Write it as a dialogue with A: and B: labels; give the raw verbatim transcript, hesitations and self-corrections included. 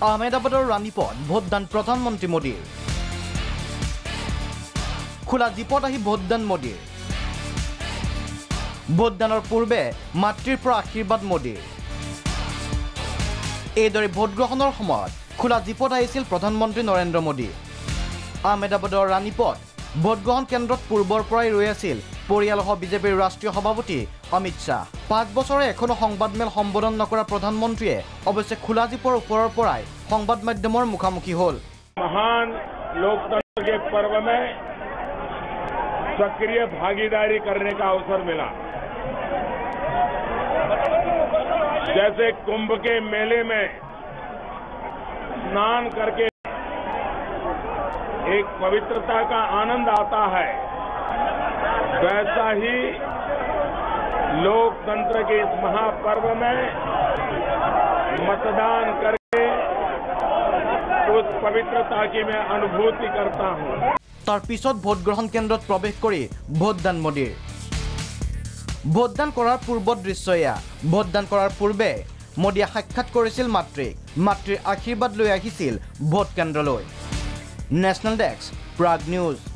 A: আহমেদাবাদৰ ৰাণীপথ ভোটদান প্ৰধানমন্ত্ৰী মোদীৰ খোলা জীপত আহি ভোটদান মোদীৰ ভোটদানৰ পূৰ্বে মাতৃৰ পৰা আশীৰ্বাদ মোদীৰ এইদৰে ভোটগ্ৰহণৰ সময়ত খোলা জীপত আহিছিল প্ৰধানমন্ত্ৰী নৰেন্দ্ৰ মোদী আহমেদাবাদৰ ৰাণীপথ ভোটগ্ৰহণ কেন্দ্ৰত পূৰ্বৰ পৰাই ৰৈ আছিল পৰিয়ালসহ বিজেপিৰ ৰাষ্ট্ৰীয় সভাপতি অমিত শাহ পাঁচ বছৰে এখনো সংবাদমেল সম্বোধন নকৰা প্ৰধানমন্ত্ৰীয়ে অৱশ্যে খোলা জীপৰ ওপৰৰ পৰাই সংবাদ মাধ্যমৰ মুখামুখি হ'ল
B: महान लोकतंत्र के पर्व में सक्रिय भागीदारी करने का अवसर मिला जैसे कुंभ के मेले में स्नान करके एक पवित्रता का आनंद आता है वैसा ही लोकतंत्र के इस महापर्व में मतदान करके उस पवित्रता की मैं अनुभूति करता हूं
A: तार पिছত भोटग्रहण केन्द्रत प्रवेश करी भोटदान मोदीर भोटदान करार पूर्व दृश्य या भोटदान करार पूर्वे मोदीये साक्षाৎ करिছিল मातृक मातृर आशीर्वाद লৈ আহিছিল भोट केन्द्रলৈ नेशनल डेस्क प्राग न्यूज।